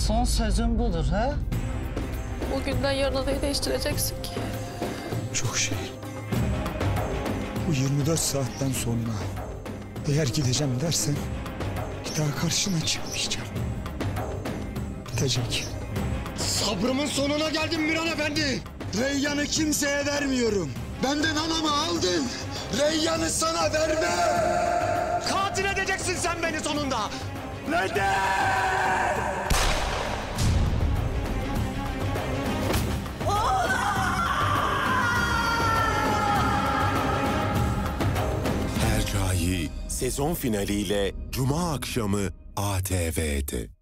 Son sözün budur ha? Bugünden yarına neyi değiştireceksin ki? Çok şey. Bu 24 saatten sonra eğer gideceğim dersen bir daha karşına çıkmayacağım. Bitecek. Sabrımın sonuna geldim Miran Efendi. Reyyan'ı kimseye vermiyorum. Benden anamı aldın. Reyyan'ı sana vermem. Katil edeceksin sen beni sonunda. Neden? Hercai sezon finaliyle Cuma akşamı ATV'de.